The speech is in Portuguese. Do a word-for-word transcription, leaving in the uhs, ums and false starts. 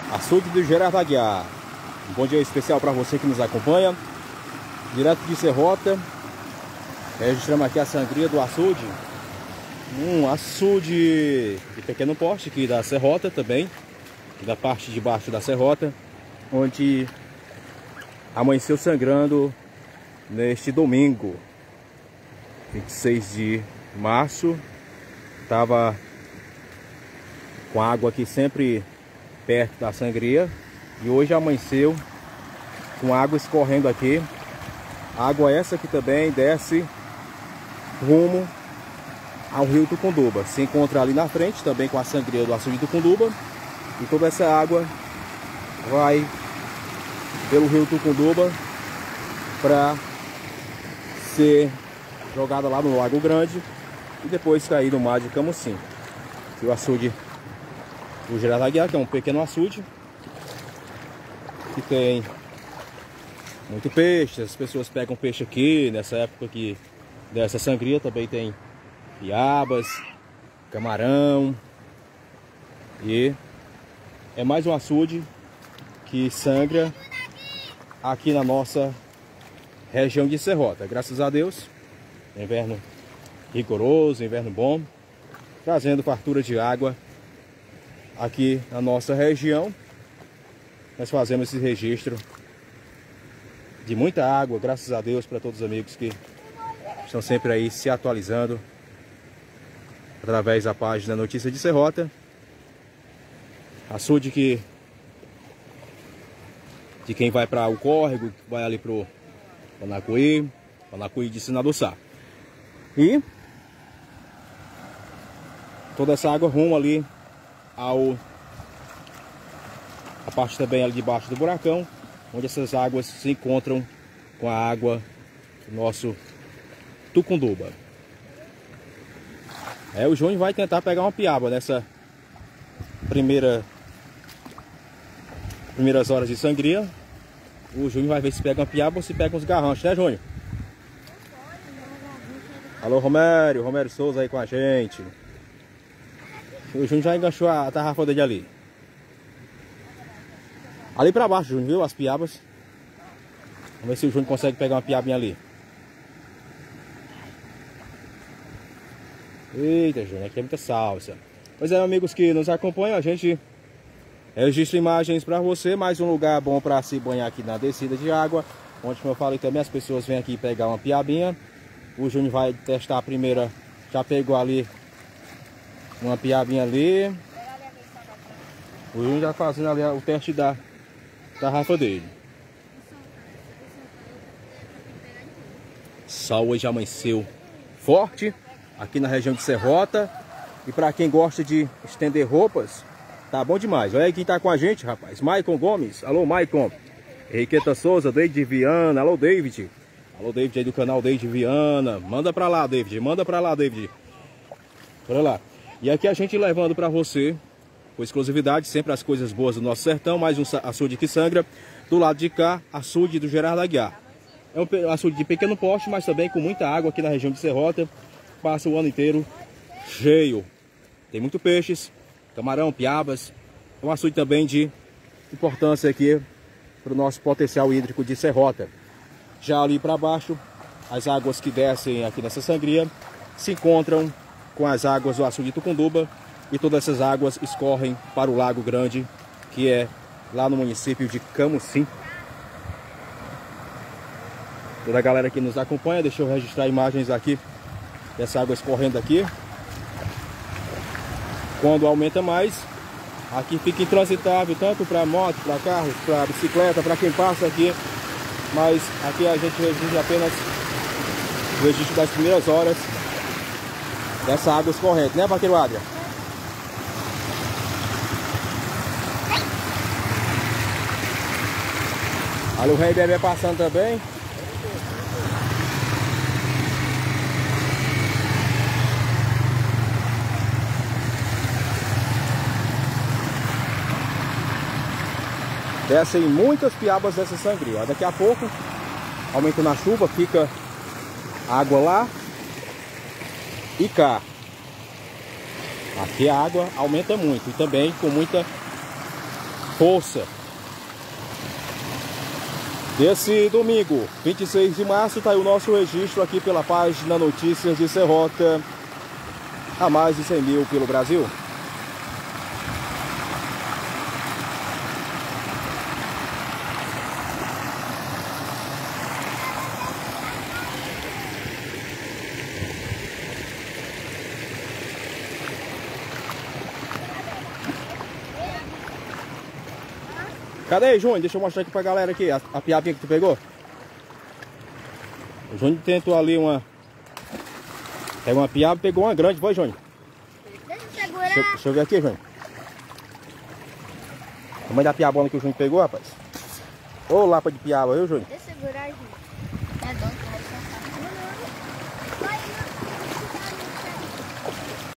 Açude do Gerardo Aguiar. Um bom dia especial para você que nos acompanha. Direto de Serrota. Registramos aqui a sangria do açude. Um açude de pequeno porte aqui da Serrota também. Da parte de baixo da Serrota. Onde amanheceu sangrando neste domingo. vinte e seis de março. Tava com água aqui sempre perto da sangria. E hoje amanheceu com água escorrendo aqui. Água essa que também desce rumo ao rio Tucunduba. Se encontra ali na frente também com a sangria do açude Tucunduba. E toda essa água vai pelo rio Tucunduba para ser jogada lá no Lago Grande e depois cair no mar de Camusim. E o açude do Gerardo Aguiar, que é um pequeno açude que tem muito peixe. As pessoas pegam peixe aqui nessa época aqui dessa sangria. Também tem piabas, camarão, e é mais um açude que sangra aqui na nossa região de Serrota. Graças a Deus, inverno rigoroso, inverno bom, trazendo fartura de água aqui na nossa região. Nós fazemos esse registro de muita água, graças a Deus, para todos os amigos que estão sempre aí se atualizando através da página Notícia de Serrota. Açude que de quem vai para o córrego, vai ali pro Panacuí, Panacuí de Senador Sá. E toda essa água rumo ali ao a parte também ali debaixo do buracão, onde essas águas se encontram com a água do nosso Tucunduba. É, o Júnior vai tentar pegar uma piaba nessa primeira primeiras horas de sangria. O Júnior vai ver se pega uma piaba ou se pega uns garranchos, né, Júnior? Alô, Romério, Romério Souza aí com a gente. O Júnior já enganchou a tarrafa dele ali. Ali pra baixo, Júnior, viu? As piabas. Vamos ver se o Júnior consegue pegar uma piabinha ali. Eita, Júnior, aqui é muita salsa. Pois é, amigos que nos acompanham, a gente registra imagens para você. Mais um lugar bom para se banhar aqui na descida de água. Onde, como eu falei também, as pessoas vêm aqui pegar uma piabinha. O Júnior vai testar a primeira. Já pegou ali uma piabinha ali. O Júnior já fazendo ali o teste da tarrafa dele. Sol hoje amanheceu forte aqui na região de Serrota. E para quem gosta de estender roupas, tá bom demais. Olha aí quem tá com a gente, rapaz. Maicon Gomes. Alô, Maicon. Henriqueta Souza, David Viana. Alô, David. Alô, David aí do canal David Viana. Manda pra lá, David. Manda pra lá, David. Olha lá. E aqui a gente levando pra você, com exclusividade, sempre as coisas boas do nosso sertão. Mais um açude que sangra. Do lado de cá, açude do Gerardo Aguiar. É um açude de pequeno porte, mas também com muita água aqui na região de Serrota. Passa o ano inteiro cheio. Tem muito peixes, camarão, piabas. É um açude também de importância aqui para o nosso potencial hídrico de Serrota. Já ali para baixo, as águas que descem aqui nessa sangria se encontram com as águas do açude Tucunduba. E todas essas águas escorrem para o Lago Grande, que é lá no município de Camusim. Toda a galera que nos acompanha, deixa eu registrar imagens aqui dessa água escorrendo aqui. Quando aumenta mais, aqui fica intransitável tanto para moto, para carro, para bicicleta, para quem passa aqui. Mas aqui a gente registra apenas o registro das primeiras horas dessa água escorrente, né, vaqueiro Adria? Olha o Rei Bebê passando também. Descem muitas piabas dessa sangria. Daqui a pouco, aumentando a chuva, fica água lá e cá. Aqui a água aumenta muito e também com muita força. Desse domingo, vinte e seis de março, está aí o nosso registro aqui pela página Notícias de Serrota, a mais de cem mil pelo Brasil. Cadê aí, Júnior? Deixa eu mostrar aqui pra galera aqui, a, a piabinha que tu pegou. O Júnior tentou ali uma... Pegou uma piaba e pegou uma grande, foi, Júnior? Deixa eu segurar. Deixa, deixa eu ver aqui, Júnior. A mãe da piabona que o Júnior pegou, rapaz. Ô, lapa de piaba, viu, Júnior? Deixa eu segurar, gente.